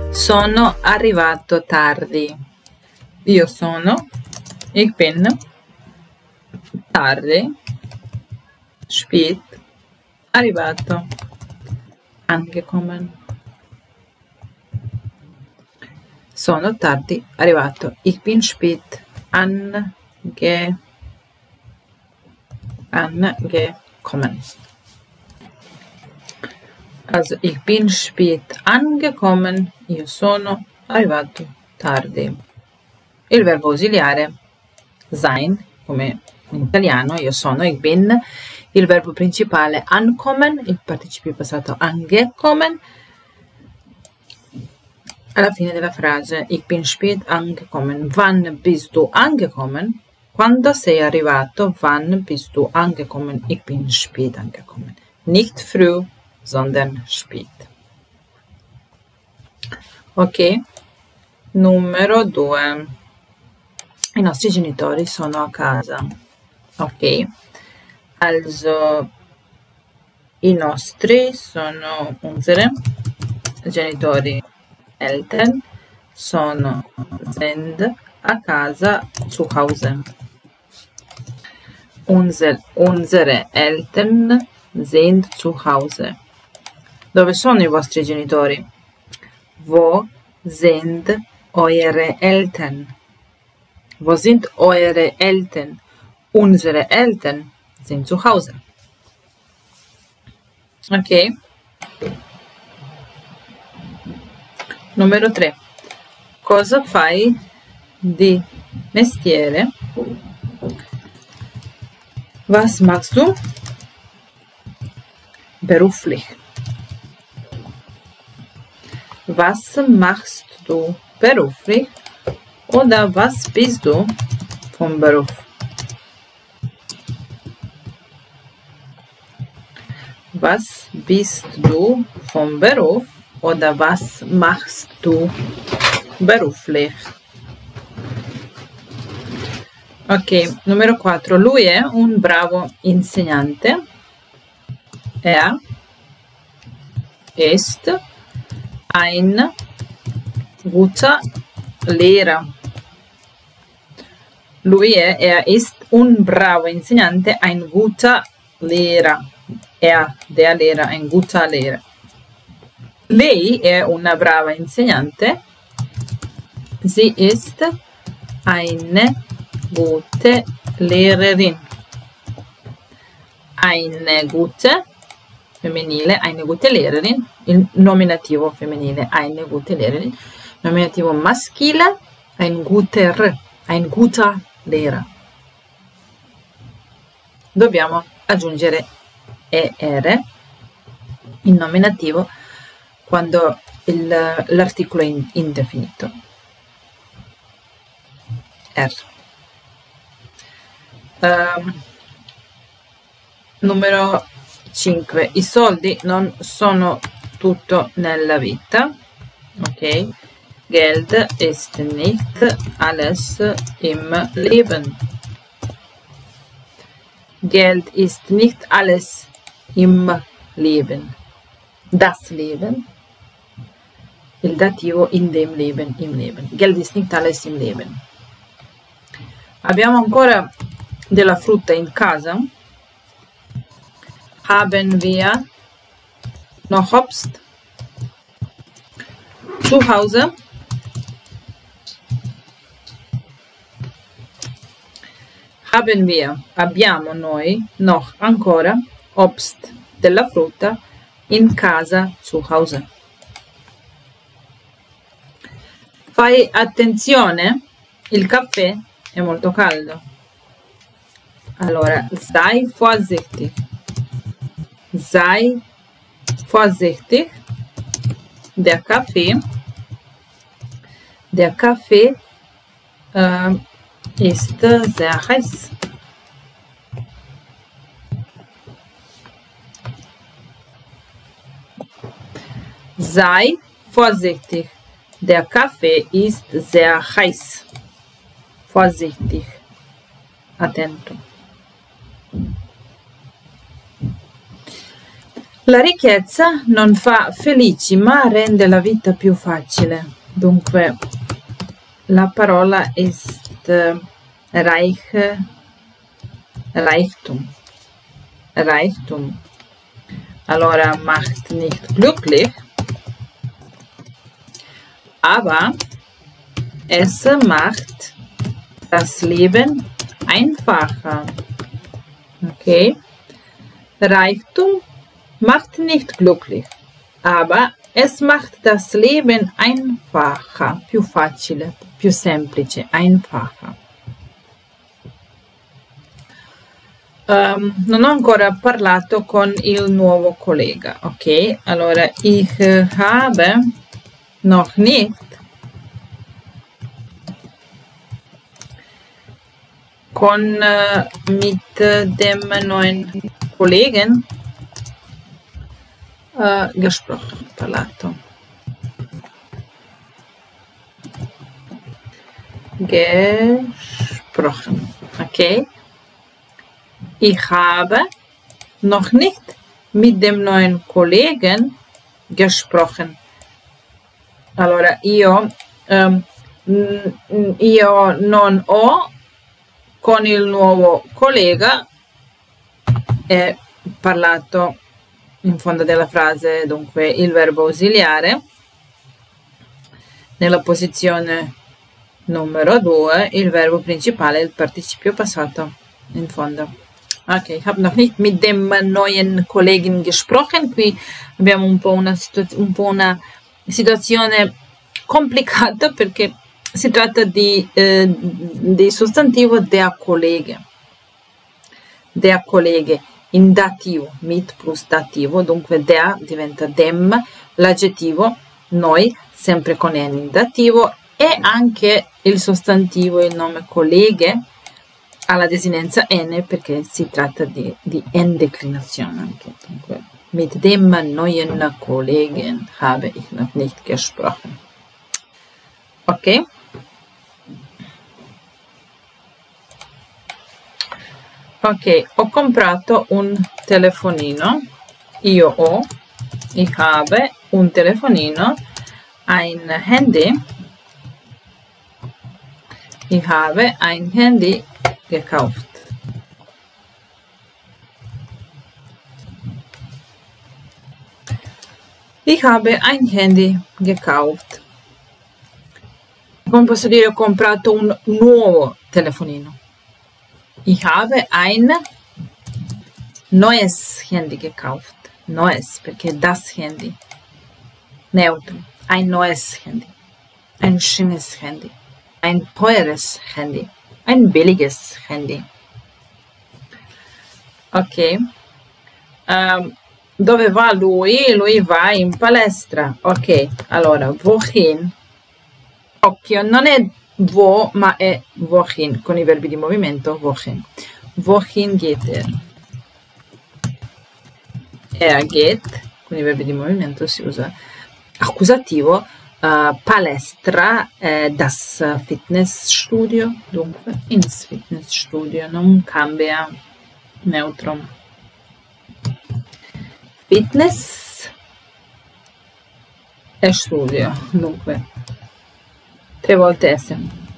Sono arrivato tardi. Io sono, ich bin, tardi, spät, arrivato, angekommen. Sono tardi arrivato. Ich bin spät angekommen. Also ich bin spät angekommen, io sono arrivato tardi. Il verbo ausiliare sein, come in italiano, io sono, ich bin. Il verbo principale ankommen, il participio passato angekommen. Alla fine della frase, ich bin spät angekommen. Wann bist du angekommen? Quando sei arrivato, wann bist du angekommen? Ich bin spät angekommen. Nicht früh, sondern spät. Ok? Numero 2. I nostri genitori sono a casa. Ok? Also, i nostri sono unsere genitori, Eltern, sind a casa, zu Hause. Unsere Eltern sind zu Hause. Dove sono i vostri genitori? Wo sind eure Eltern? Wo sind eure Eltern? Unsere Eltern sind zu Hause. Ok? Numero 3. Cosa fai di mestiere? Was machst du beruflich? Was machst du beruflich? Oder was bist du vom Beruf? Was bist du vom Beruf? Oder was machst du beruflich? Ok, numero 4. Lui è un bravo insegnante. Ist ein guter Lehrer. Er ist un bravo insegnante, ein guter Lehrer. Der Lehrer, ein guter Lehrer. Lei è una brava insegnante. Sie ist eine gute Lehrerin. Eine gute femminile, eine gute Lehrerin, il nominativo femminile, eine gute Lehrerin, nominativo maschile, ein guter Lehrer. Dobbiamo aggiungere ER in nominativo quando l'articolo è indefinito. Numero 5. I soldi non sono tutto nella vita. Ok? Geld ist nicht alles im Leben. Geld ist nicht alles im Leben. Das Leben. Il dativo in dem Leben, im Leben. Geld ist nicht alles im Leben. Abbiamo ancora della frutta in casa. Haben wir noch Obst zu Hause? Haben wir, abbiamo noi, noch ancora, Obst della frutta in casa, zu Hause. Fai attenzione, il caffè è molto caldo. Allora, sei vorsichtig. Sei vorsichtig. Der Kaffee ist sehr heiß. Sei vorsichtig. Der Kaffee ist sehr heiß. Vorsichtig. Attento. La ricchezza non fa felici, ma rende la vita più facile. Dunque, la parola ist Reichtum. Reichtum. Allora, macht nicht glücklich, aber es macht das Leben einfacher. Okay? Reichtum macht nicht glücklich, aber es macht das Leben einfacher, più facile, più semplice, einfacher. Non ho ancora parlato con il nuovo collega, ok? Allora, ich habe noch nicht mit dem neuen Kollegen gesprochen, parlato. Gesprochen, ok? Ich habe noch nicht mit dem neuen Kollegen gesprochen. Allora, io non ho con il nuovo collega parlato in fondo della frase, dunque il verbo ausiliare nella posizione numero 2, il verbo principale, il participio passato in fondo. Ok, ich habe noch nicht mit dem neuen Kollegen gesprochen. Qui abbiamo un po' una situazione complicata perché si tratta di sostantivo der Kollege. Der Kollege in dativo, mit plus dativo, dunque der diventa dem, l'aggettivo noi sempre con n in dativo e anche il sostantivo, il nome colleghe alla desinenza n perché si tratta di n declinazione anche. Dunque, mit dem neuen Kollegen habe ich noch nicht gesprochen. Ok? Ok, ho comprato un telefonino. Ich habe un telefonino, ein Handy. Ich habe ein Handy gekauft. Ich habe ein Handy gekauft. Come posso dire, ho comprato un nuovo telefonino. Ich habe ein neues Handy gekauft. Neues, perché das Handy. Neutro. Ein neues Handy. Ein schönes Handy. Ein teures Handy. Ein billiges Handy. Ok. Dove va lui? Lui va in palestra. Ok, allora, wohin? Occhio, non è wo, ma è wohin, con i verbi di movimento, wohin. Wohin geht er? Er geht, con i verbi di movimento si usa accusativo, palestra, das Fitnessstudio, dunque ins Fitnessstudio, non cambia, neutro. Fitness e studio, dunque 3 volte S.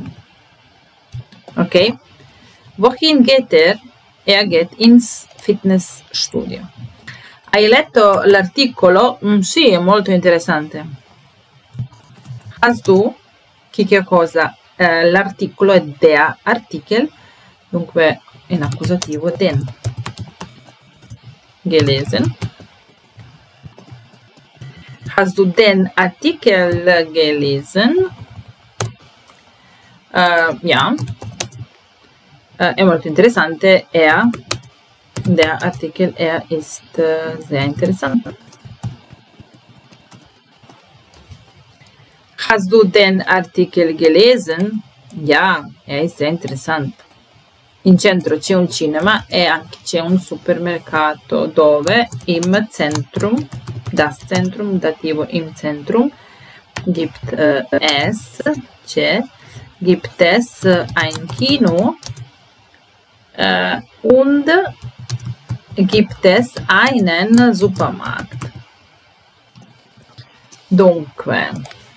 Ok? Wohin geht er? Er geht ins Fitnessstudio. Hai letto l'articolo? Sì, è molto interessante. Hast du? Che cosa? L'articolo è der Artikel, dunque in accusativo den. Gelesen. Hast du den Artikel gelesen? Ja. È molto interessante. Der Artikel ist sehr interessant. Hast du den Artikel gelesen? Ja, ist sehr interessant. In centro c'è un cinema e anche c'è un supermercato dove im Zentrum, das Zentrum, dativo im Zentrum, gibt es ein Kino und gibt es einen Supermarkt. Dunque,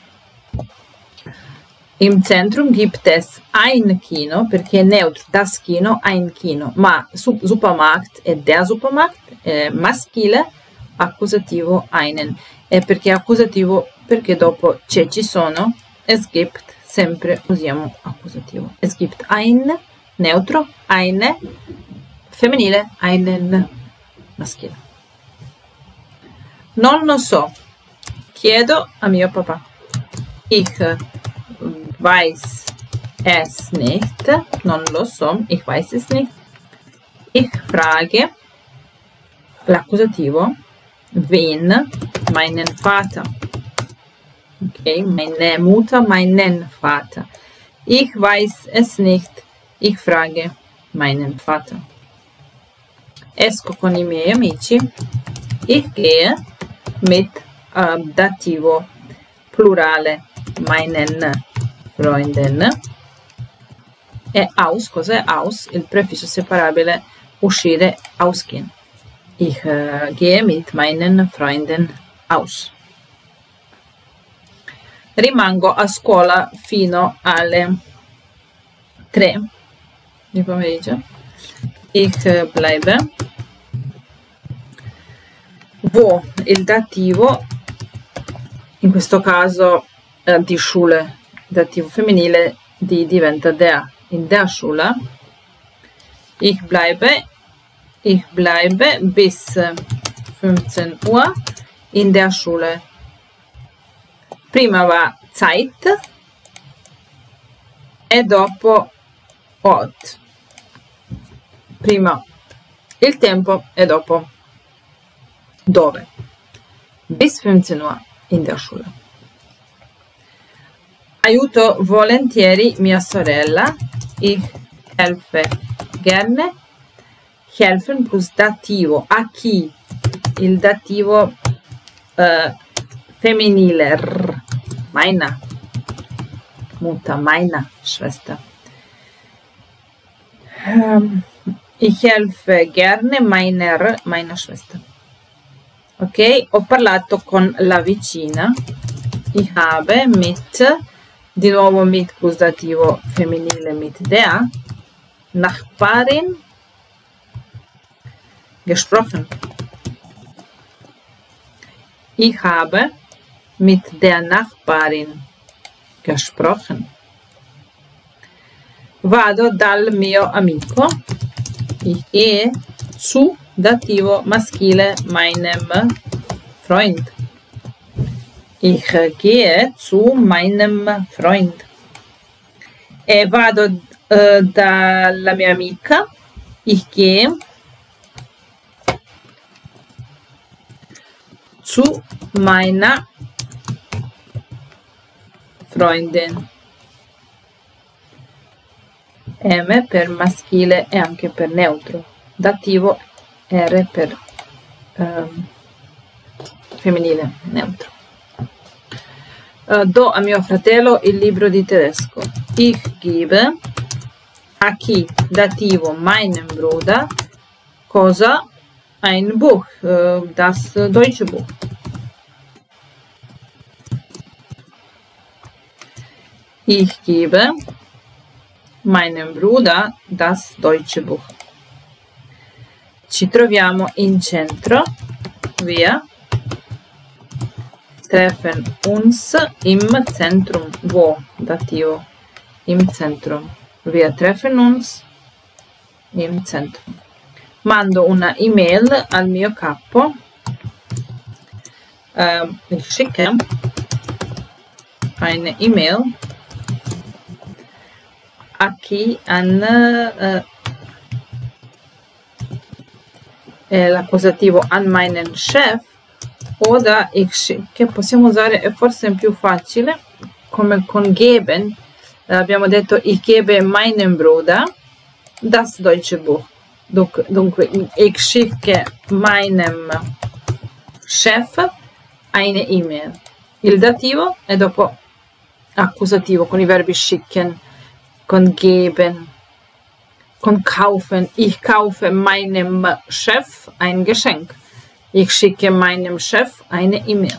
im Zentrum gibt es ein Kino, perché è neutro, das Kino, ein Kino, ma Supermarkt è der Supermarkt, è maschile, accusativo einen. E perché accusativo? Perché dopo c'è ci sono, es gibt, sempre usiamo accusativo. Es gibt ein, neutro, eine, femminile, einen, maschile. Non lo so, chiedo a mio papà. Ich weiß es nicht, non lo so, ich weiß es nicht. Ich frage, l'accusativo, wen? Meinen Vater. Ok, meine Mutter, meinen Vater. Ich weiß es nicht, ich frage meinen Vater. Esco con i miei amici. Ich gehe mit dativo plurale meinen Freunden. E aus, cos'è aus? Il prefisso separabile uscire, ausgehen. Ich gehe mit meinen Freunden aus. Rimango a scuola fino alle 3 di pomeriggio. Ich bleibe. Wo, il dativo, in questo caso die Schule, dativo femminile, die diventa der, in der Schule. Ich bleibe bis 15 Uhr in der Schule. Prima va Zeit e dopo Ort. Prima il tempo e dopo dove. Bis 15 Uhr in der Schule. Aiuto volentieri mia sorella. Ich helfe gerne. Helfen plus dativo. A chi? Il dativo femminile. Meiner. Mutter, meiner Schwester. Ich helfe gerne meiner Schwester. Ok, ho parlato con la vicina. Ich habe mit, di nuovo mit plus dativo femminile, mit der Nachbarin gesprochen. Ich habe mit der Nachbarin gesprochen. Vado dal mio amico. Ich gehe zu, dativo maschile, meinem Freund. Ich gehe zu meinem Freund. E vado dalla mia amica. Ich gehe zu meiner Freundin. M per maschile e anche per neutro. Dativo R per femminile, neutro. Do a mio fratello il libro di tedesco. Ich gebe a chi, dativo, meinem Bruder, cosa? Ein Buch, das deutsche Buch. Ich gebe meinem Bruder das deutsche Buch. Ci troviamo in centro, wir treffen uns im Zentrum. Wo? Dativo. Im Zentrum. Wir treffen uns im Zentrum. Mando una email al mio capo. Ich schicke eine E-Mail a chi l'accusativo an meinen Chef, oder che possiamo usare, è forse più facile, come con geben. Abbiamo detto ich gebe meinem Bruder das deutsche Buch. Dunque ich schicke meinem Chef eine E-Mail. Il dativo e dopo accusativo con i verbi schicken, con geben, con kaufen. Ich kaufe meinem Chef ein Geschenk. Ich schicke meinem Chef eine E-Mail.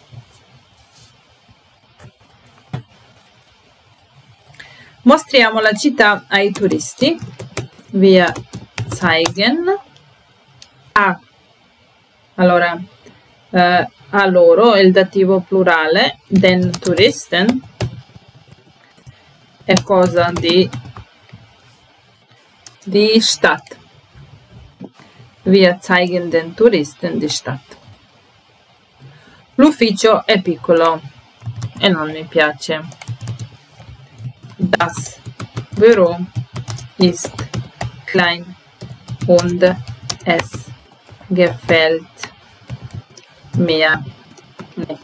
Mostriamo la città ai turisti. Wir zeigen allora a loro il dativo plurale, den Touristen è cosa di Stadt. Wir zeigen den Touristen die Stadt. L'ufficio è piccolo e non mi piace. Das Büro ist klein und es gefällt mir nicht.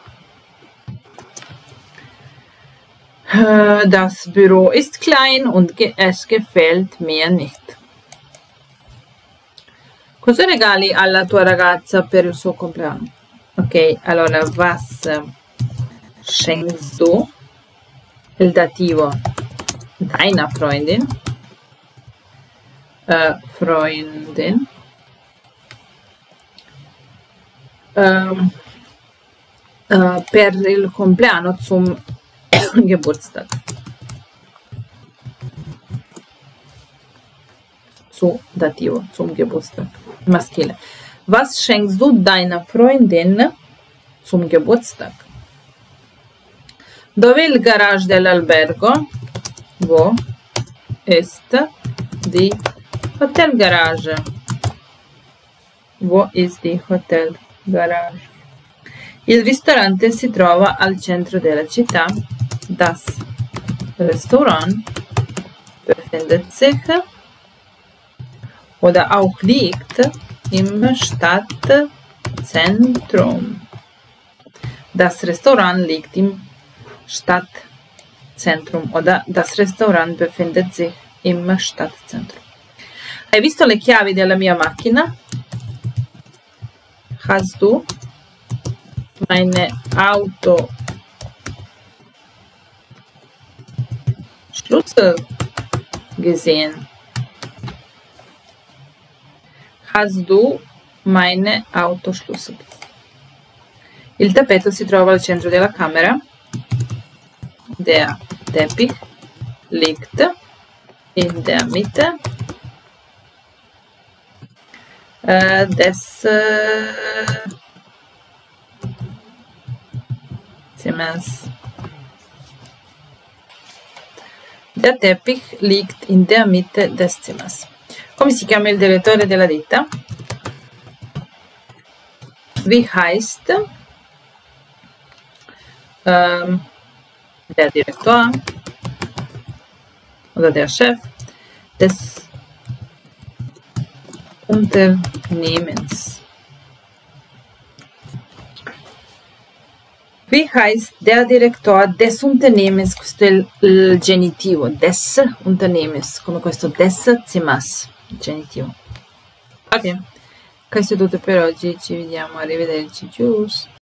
Das Büro ist klein und es gefällt mir nicht. Cosa regali alla tua ragazza per il suo compleanno? Ok, allora, was schenkst du? Il dativo deiner Freundin. Freundin. Per il compleanno, zum Geburtstag. Zu dativo, zum Geburtstag. Maschile. Was schenkst du deiner Freundin zum Geburtstag? Dov'è il garage dell'albergo? Wo ist die Hotel Garage? Wo ist die Hotel Garage? Il ristorante si trova al centro della città. Das Restaurant befindet sich oder auch liegt im Stadtzentrum. Das Restaurant liegt im Stadtzentrum oder das Restaurant befindet sich im Stadtzentrum. Hai visto le chiavi della mia macchina? Hast du meine Autoschlüssel gesehen? Hast du meine Autoschlüssel gesehen? Il tappeto si trova al centro della camera. Der Teppich liegt in der Mitte des Zimmers. Der Teppich liegt in der Mitte des Zimmers. Come si chiama il direttore della ditta? Wie heißt der Direktor oder der Chef des Unternehmens? Wie heißt der Direktor des Unternehmens? Questo è il genitivo, des Unternehmens, come questo des Zimmers, genitivo. Ok, questo è tutto per oggi, ci vediamo, arrivederci, tschüss.